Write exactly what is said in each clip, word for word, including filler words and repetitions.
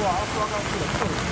刷刷到这个洞。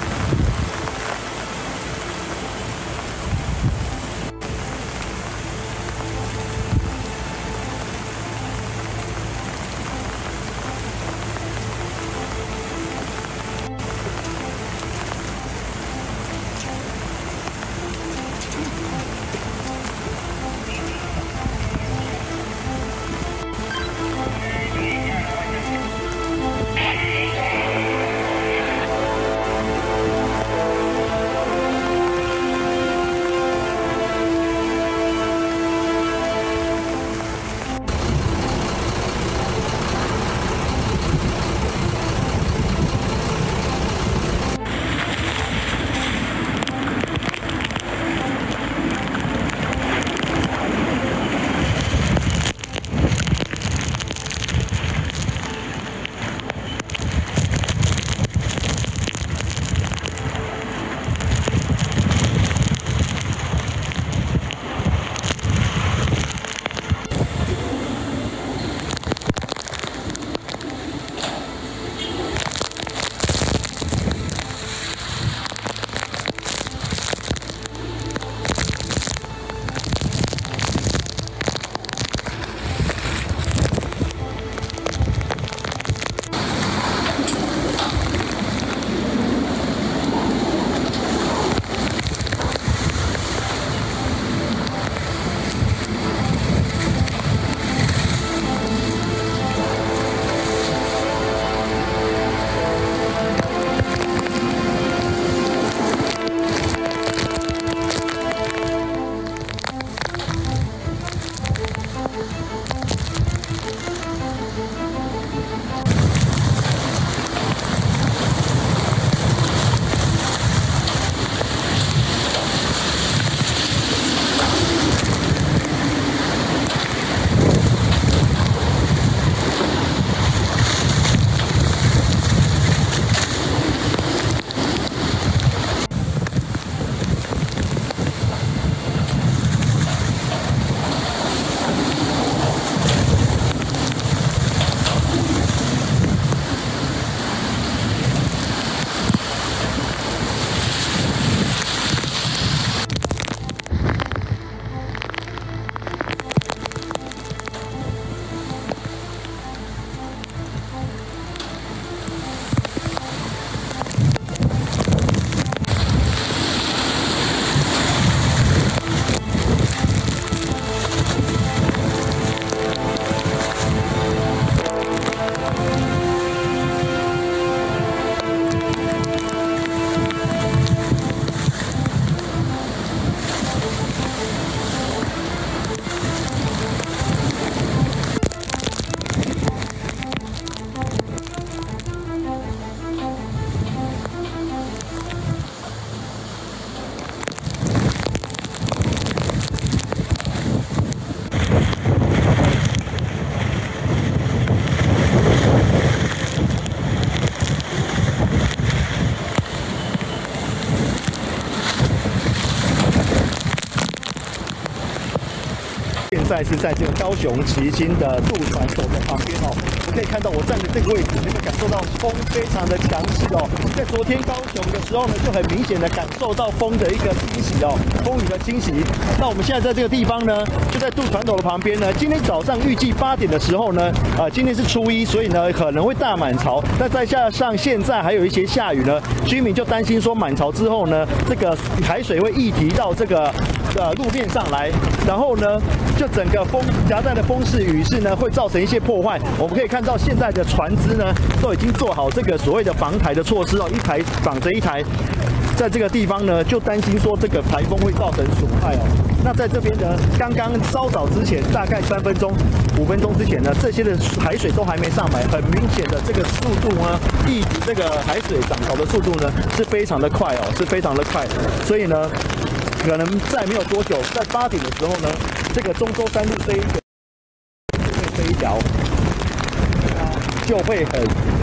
现在是在这个高雄旗津的渡船头的旁边哦，我可以看到我站的这个位置，你会感受到风非常的强势哦。在昨天高雄的时候呢，就很明显的感受到风的一个侵袭哦，风雨的侵袭。那我们现在在这个地方呢，就在渡船头的旁边呢。今天早上预计八点的时候呢，呃，今天是初一，所以呢可能会大满潮。那再加上现在还有一些下雨呢，居民就担心说满潮之后呢，这个海水会溢提到这个呃路面上来，然后呢。 就整个风夹带的风势雨势呢，会造成一些破坏。我们可以看到现在的船只呢，都已经做好这个所谓的防台的措施哦，一台绑着一台，在这个地方呢，就担心说这个台风会造成损害哦。那在这边呢，刚刚稍早之前，大概三分钟、五分钟之前呢，这些的海水都还没上来，很明显的这个速度呢，溢这个海水涨潮的速度呢，是非常的快哦，是非常的快。所以呢，可能在没有多久，在八点的时候呢。 这个中州三路这一个这一条就会很，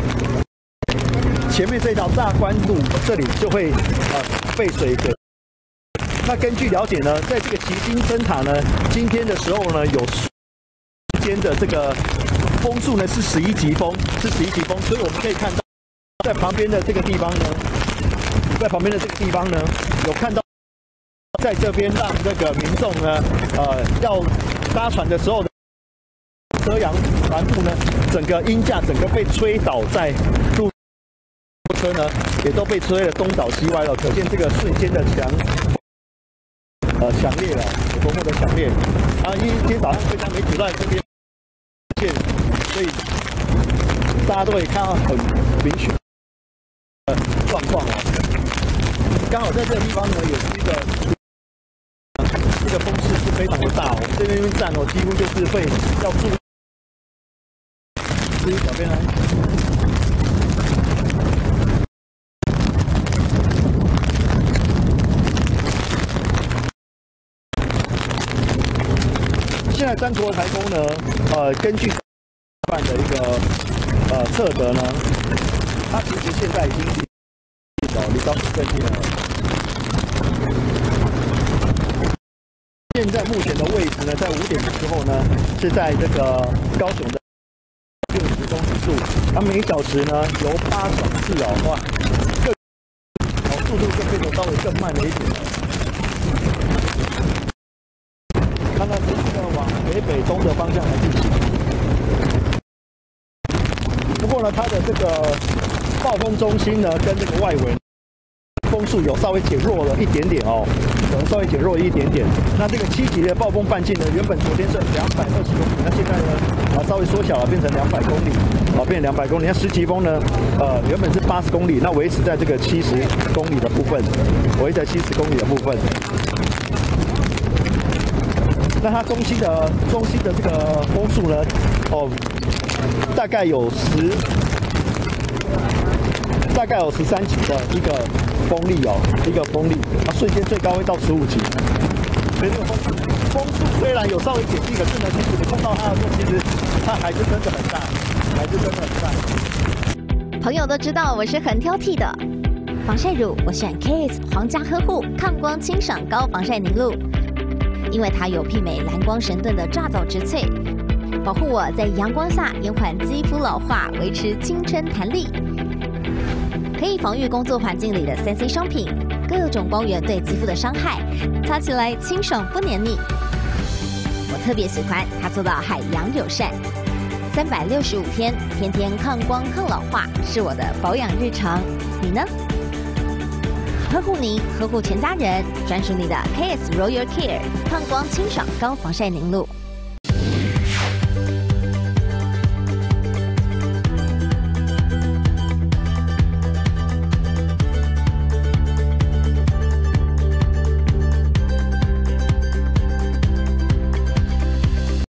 前面这条大关路这里就会呃被水给。那根据了解呢，在这个旗津灯塔呢，今天的时候呢有间的这个风速呢是十一级风，是十一级风，所以我们可以看到。 在旁边的这个地方呢，在旁边的这个地方呢，有看到在这边让这个民众呢，呃，要搭船的时候，遮阳帆布呢，整个鹰架整个被吹倒在路车呢，也都被吹得东倒西歪了，可见这个瞬间的强，呃，强烈了，有多么的强烈啊！因为今天早上非常媒体都在这边见，所以大家都可以看到很明确的状况哦。刚好在这个地方呢，有一个这个风势是非常的大哦，这边站哦，几乎就是会要注意注意小便呢。现在三国台风呢，呃，根据办的一个呃测得呢，它其实现在已经离高雄更近了。现在目前的位置呢，在五点的时候呢，是在这个高雄的六十公里处，它每小时呢由八转四哦，哇，更哦速度就变得稍微更慢了一点了。看到这个往北北东的方向来进行，不过呢，它的这个暴风中心呢，跟这个外围风速有稍微减弱了一点点哦，有稍微减弱一点点。那这个七级的暴风半径呢，原本昨天是两百二十公里，那现在呢，啊稍微缩小了，变成两百公里，啊变成两百公里。那十级风呢，呃原本是八十公里，那维持在这个七十公里的部分，维持在七十公里的部分。那它中心的中心的这个风速呢，哦，大概有十，大概有十三级的一个风力哦，一个风力，它瞬间最高会到十五级。所以这个风风速虽然有稍微减轻，可是呢，其实你碰到它的时候，其实它还是真的很大，还是真的很大。 朋友都知道我是很挑剔的，防晒乳我选 K S 皇家呵护抗光清爽高防晒凝露。因为它有媲美蓝光神盾的抓藻植萃，保护我在阳光下延缓肌肤老化，维持青春弹力。可以防御工作环境里的三 C 商品，各种光源对肌肤的伤害，擦起来清爽不黏腻。我特别喜欢它做到海洋友善，三百六十五天，天天抗光抗老化，是我的保养日常。你呢？呵护您，呵护全家人，专属你的 K S Royal Care 抗光清爽高防晒凝露。